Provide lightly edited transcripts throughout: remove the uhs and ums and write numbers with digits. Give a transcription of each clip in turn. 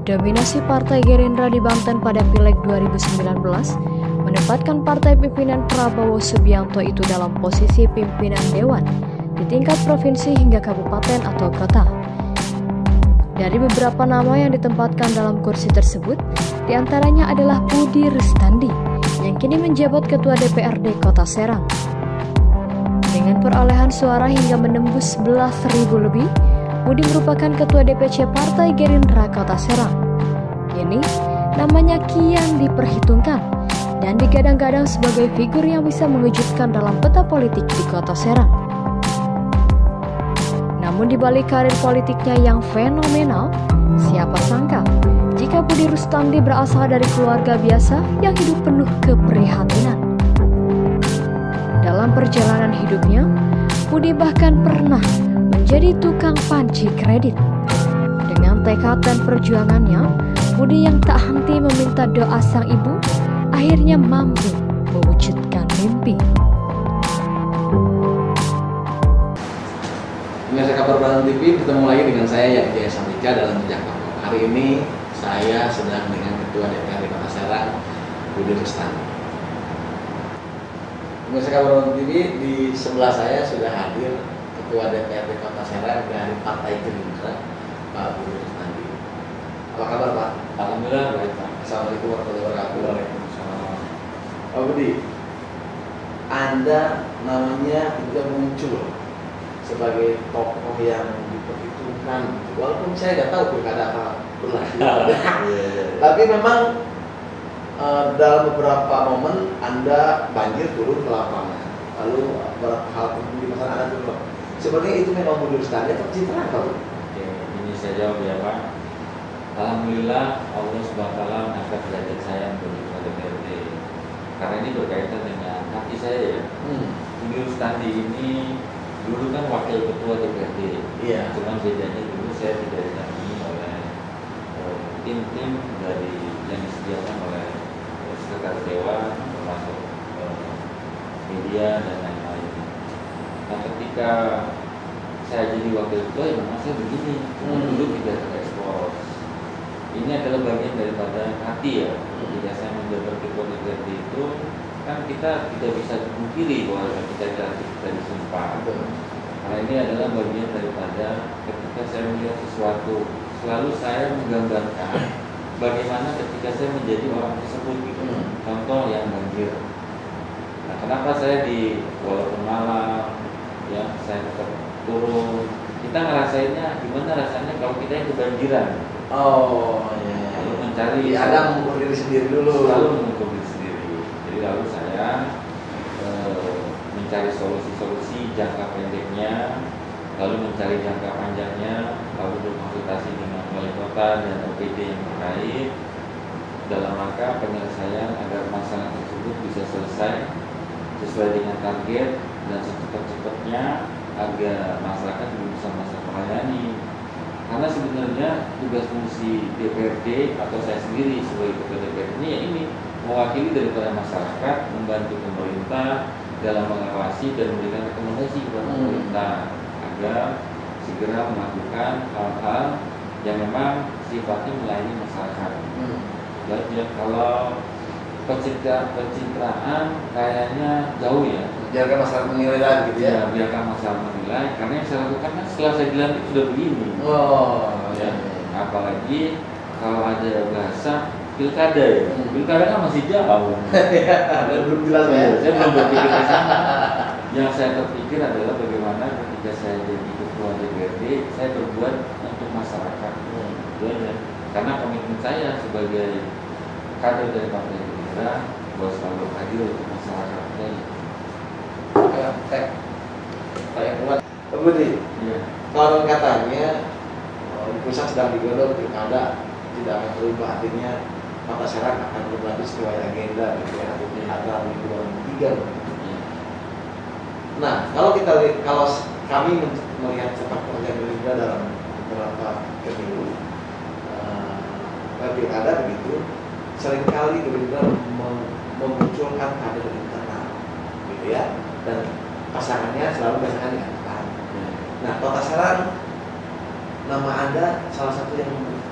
Dominasi Partai Gerindra di Banten pada Pileg 2019 menempatkan partai pimpinan Prabowo Subianto itu dalam posisi pimpinan dewan di tingkat provinsi hingga kabupaten atau kota. Dari beberapa nama yang ditempatkan dalam kursi tersebut, diantaranya adalah Budi Rustandi yang kini menjabat Ketua DPRD Kota Serang. Dengan perolehan suara hingga menembus 11.000 lebih, Budi merupakan Ketua DPC Partai Gerindra Kota Serang. Kini, namanya kian diperhitungkan dan digadang-gadang sebagai figur yang bisa mengejutkan dalam peta politik di Kota Serang. Namun di balik karir politiknya yang fenomenal, siapa sangka jika Budi Rustandi berasal dari keluarga biasa yang hidup penuh keprihatinan. Dalam perjalanan hidupnya, Budi bahkan pernah menjadi tukang panci kredit. Dengan tekad dan perjuangannya, Budi yang tak henti meminta doa sang ibu akhirnya mampu mewujudkan mimpi. Pemirsa Kabar Banten TV, bertemu lagi dengan saya Yahya Samika dalam Jejak Kampung. Hari ini saya sedang dengan Ketua DPRD Kota Serang, Budi Rustandi. Pemirsa Kabar Banten TV, di sebelah saya sudah hadir Ketua DPRD Kota Serang dari Partai Gerindra, Pak Budi Rustandi. Apa kabar Pak? Alhamdulillah baik Pak. Assalamualaikum warahmatullahi wabarakatuh. Waalaikumsalam. Pak Budi, Anda namanya juga muncul sebagai tokoh yang diperhitungkan, walaupun saya nggak tahu pilkada apa berlaku. Tapi memang dalam beberapa momen Anda banjir turun ke lapangan, lalu beberapa hal di masalah Anda turun. Sebenarnya itu memang Budi Rustandi atau citraan Pak? Oke, ini saya jawab ya Pak. Alhamdulillah Allah SWT mengangkat derajat saya menjadi Ketua DPRD. Karena ini berkaitan dengan hati saya ya. Budi Rustandi ini dulu kan wakil ketua DPRD. Iya. Cuma bedanya dulu saya tidak didampingi oleh tim-tim dari yang disediakan oleh sekretaris dewan, termasuk media dan lain-lain. Nah, ketika saya jadi wakil ketua, ya memang saya begini. Dulu tidak terekspos. Ini adalah bagian daripada hati ya. Ketika saya menjabat ketua DPRD itu, kan kita tidak bisa dipungkiri bahwa kita disumpah. Karena ini adalah bagian daripada ketika saya melihat sesuatu, selalu saya menggambarkan bagaimana ketika saya menjadi orang tersebut gitu. Contoh yang banjir. Nah, kenapa saya walaupun malam ya saya tetap turun. Kita ngerasainnya gimana rasanya kalau kita yang kebanjiran. Oh iya. Lalu mencari. Ada mengukur diri sendiri dulu. Selalu mengukur diri sendiri. Jadi lalu saya mencari solusi-solusi jangka pendeknya, lalu mencari jangka panjangnya, lalu berkonsultasi dengan wali kota dan OPD yang terkait dalam rangka penyelesaian agar masalah tersebut bisa selesai sesuai dengan target dan secepat-cepatnya agar masyarakat bisa masa melayani. Karena sebenarnya tugas fungsi DPRD atau saya sendiri sebagai ketua DPRD ini ya ini mewakili daripada masyarakat, membantu pemerintah dalam mengawasi dan memberikan rekomendasi kepada pemerintah agar segera melakukan hal-hal yang memang sifatnya melayani masyarakat. Jadi kalau pencitraan kayaknya jauh ya. Biarkan masyarakat menilai lagi gitu ya. Biarkan masyarakat menilai. Karena yang saya lakukan kan setelah saya dilantik sudah begini. Oh ya. Apalagi kalau ada bahasa pilkada ya. Pilkada kan masih jauh. Belum jelas ya. Saya belum berpikir ke sana. Yang saya terpikir adalah bagaimana ketika saya jadi ketua DPRD, saya berbuat untuk masyarakat. Karena komitmen saya sebagai kader dari Partai Gerindra bahwa selalu hadir untuk masyarakat. Saya kuat. Kemudian, kalau katanya di pusat sedang digodok pilkada tidak akan berubah, artinya Kota Serang akan berlanjut sesuai agenda gitu ya, antara 2003. Nah, kalau kami melihat sepak terjang Gerindra dalam beberapa pemilu pilkada begitu, seringkali Gerindra memunculkan kader internal, gitu ya, dan pasangannya selalu pasangan diangkat. Nah, Kota Serang nama Anda salah satu yang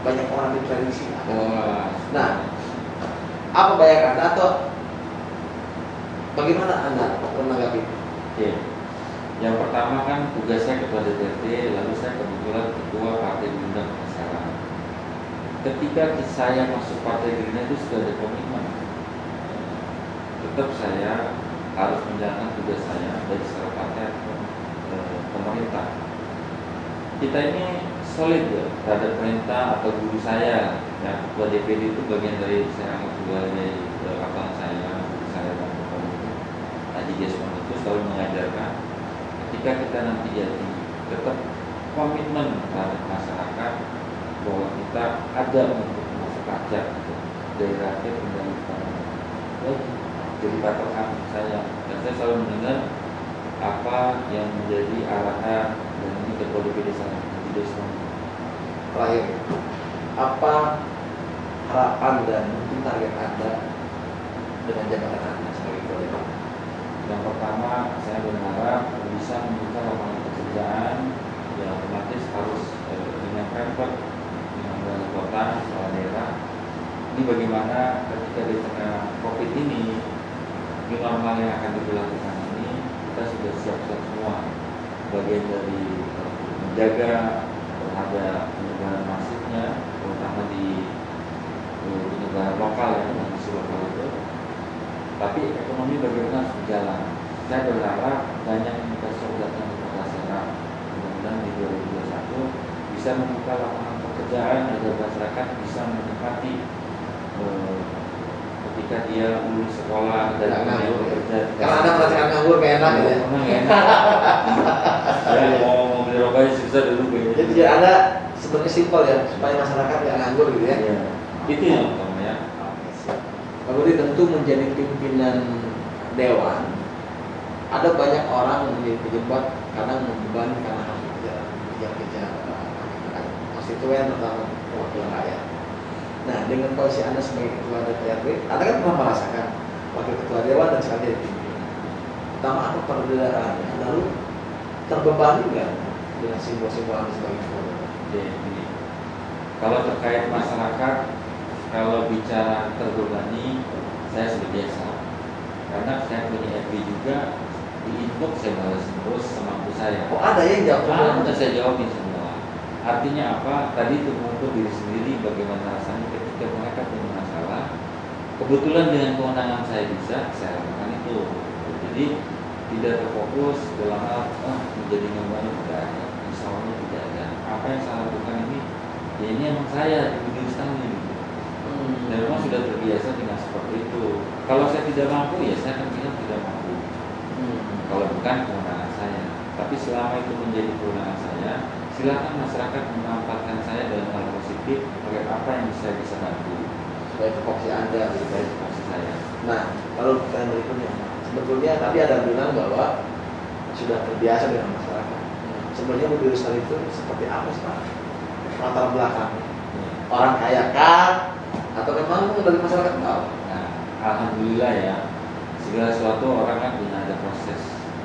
banyak orang diprediksi. Wah. Nah, apa bayangan Anda atau bagaimana Anda menanggapi itu? Oke. Yang pertama kan tugas saya ketua DPRD, lalu saya kebetulan ketua Partai Gerindra Kota Serang. Ketika saya masuk Partai Gerindra itu sudah ada komitmen. Tetap saya harus menjalankan tugas saya dari secara partai pemerintah. Kita ini solid ya terhadap perintah atau guru saya. Ya, ketua DPD itu bagian dari saya anggap sebagai kakak saya dan Haji Desmond itu selalu mengajarkan ketika kita nanti jadi tetap komitmen terhadap masyarakat bahwa kita ada untuk masuk pajak gitu, dari rakyat menjadi jadi patokan saya, dan saya selalu mendengar apa yang menjadi arahan dan ini ketua DPD saya Haji Desmond. Terakhir, apa harapan dan mungkin target Anda dengan jabatan Anda sebagai ketua DPD? Yang pertama, saya berharap bisa membuka lapangan pekerjaan yang otomatis harus dengan Pemkot, dengan wali kota, kepala daerah. Ini bagaimana ketika di tengah COVID ini, new normal yang akan diberlakukan ini, kita sudah siap-siap semua. Bagian dari menjaga terhadap penyebaran masifnya, terutama di negara lokal yang di lokal itu. Tapi ekonomi bagaimana harus berjalan. Saya berharap banyak investor datang ke Kota Serang. Mudah-mudahan di 2021 bisa membuka lapangan pekerjaan agar masyarakat bisa menikmati ketika dia lulus sekolah dan kemudian bekerja. Karena Anda merasakan nganggur kayak enak ya. Saya mau beli rokok susah dulu kayaknya. Jadi Anda sebenarnya simpel ya supaya masyarakat nggak nganggur gitu ya. Iya. Itu yang utama ya. Kemudian tentu menjadi pimpinan dewan, ada banyak orang yang menjadi pejabat karena membebani karena harus kerja konstituen atau wakil rakyat. Nah, dengan posisi Anda sebagai ketua DPRD, Anda kan pernah merasakan wakil ketua dewan dan sekarang jadi pimpinan. Pertama apa perbedaannya? Lalu terbebani nggak dengan simbol-simbol Anda sebagai ketua dewan? Jadi, kalau terkait masyarakat, kalau bicara terbebani, saya sudah biasa. Karena saya punya FB juga, di inbox saya balas terus semampu saya. Oh, ada yang jawab? Ada, saya jawabin semua. Artinya apa? Tadi itu mengukur diri sendiri bagaimana rasanya ketika mereka punya masalah. Kebetulan dengan kewenangan saya bisa, saya lakukan itu. Jadi tidak terfokus dalam hal menjadi nyaman tidak ada. Misalnya tidak ada. Apa yang saya lakukan ini, ya ini emang saya di diri sendiri. Dan memang sudah terbiasa dengan seperti itu. Kalau saya tidak mampu, ya saya akan bilang tidak mampu. Kalau bukan kewenangan saya. Tapi selama itu menjadi kewenangan saya, silakan masyarakat memanfaatkan saya dalam hal positif terkait apa yang bisa bantu. Sebagai fokus Anda, sebagai fokus saya. Nah, kalau pertanyaan berikutnya, sebetulnya tadi ada bilang bahwa sudah terbiasa dengan masyarakat. Sebenarnya Bu Ruslan itu seperti apa sih Pak? Latar belakangnya, orang kaya kah? Atau memang dari masyarakat tahu? Nah, alhamdulillah ya, segala sesuatu orang kan punya ada proses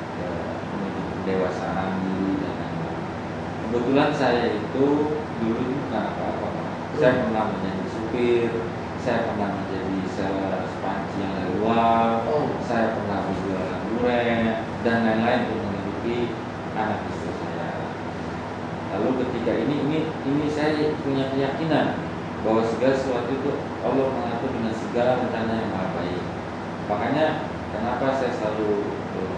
menuju pendewasaan diri dan lain-lain. Kebetulan saya itu dulu itu bukan apa-apa. Saya pernah menjadi supir, saya pernah menjadi sales panci yang dari luar, saya pernah berjualan durian dan lain-lain untuk menghidupi anak istri saya. Lalu ketika ini saya punya keyakinan bahwa segala sesuatu itu Allah mengatur dengan segala rencana yang maha baik. Makanya kenapa saya selalu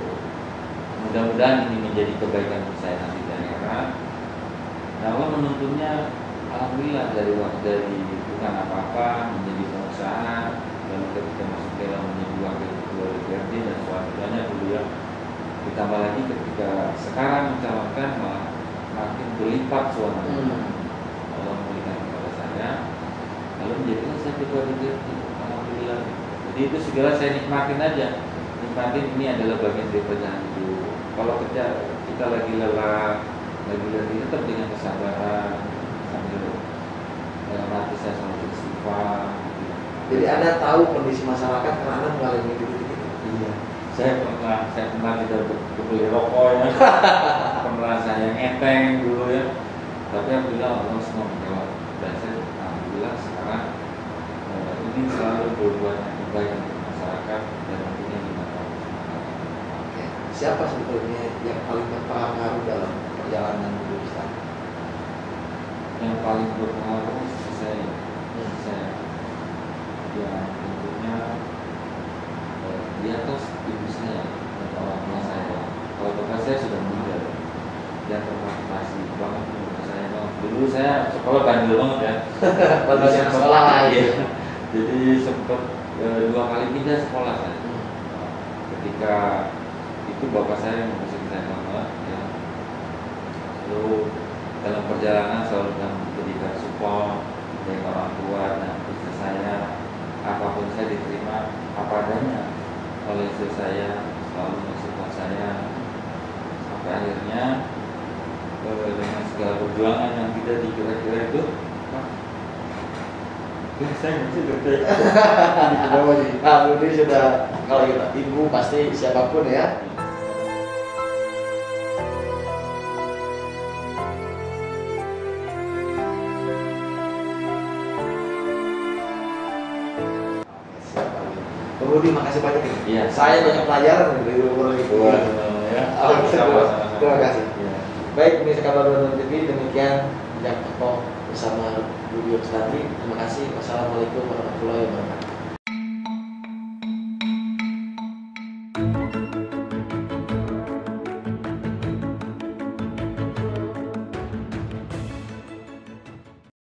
mudah-mudahan ini menjadi kebaikan untuk saya nanti di akhirat. Nah, Allah menuntunnya alhamdulillah dari bukan apa-apa menjadi pengusaha, lalu ketika masuk dalam menjadi wakil ketua DPRD dan selanjutnya beliau ditambah lagi ketika sekarang mencalonkan makin berlipat suaranya. Allah memberikan kepada saya, lalu menjadikan saya ketua DPRD. Alhamdulillah. Jadi itu segala saya nikmatin aja. Nikmatin ini adalah bagian dari perjalanan hidup. Kalau kita lagi lelah, lagi tetap dengan kesabaran sambil nanti saya selalu beristighfar. Jadi Anda tahu kondisi masyarakat karena Anda mengalami itu. Iya. Saya pernah tidak berbeli rokok ya. Pernah saya ngeteng dulu ya. Tapi alhamdulillah Allah semua menjawab dan saya ingin selalu berbuat yang baik untuk masyarakat dan tentunya di mata masyarakat. Oke. Siapa sebetulnya yang paling berpengaruh dalam perjalanan hidup Ustaz? Yang paling berpengaruh saya yang tentunya di atas ibu saya dan orang tua saya. Kalau bapak saya sudah meninggal, dia termotivasi banget menurut saya banget. Dulu saya sekolah bandel banget ya. Bandel sekolah lah ya. Jadi sempat 2 kali pindah sekolah saya. Ketika itu bapak saya mengusir saya banget ya. Lalu dalam perjalanan selalu memberikan support dari orang tua dan istri saya. Apapun saya diterima apa adanya oleh istri saya, selalu mensupport saya sampai akhirnya dengan segala perjuangan yang tidak dikira-kira itu saya masih tertarik. Nah, ini sudah kalau ibu pasti siapapun ya. Rudi, makasih banyak ya. Iya. Saya banyak pelajaran dari umur itu. Ya. Terima kasih. Ya. Baik, pemirsa kabar Ramadan TV, demikian Jak Toko bersama Budi Ustadri. Terima kasih. Wassalamualaikum warahmatullahi wabarakatuh.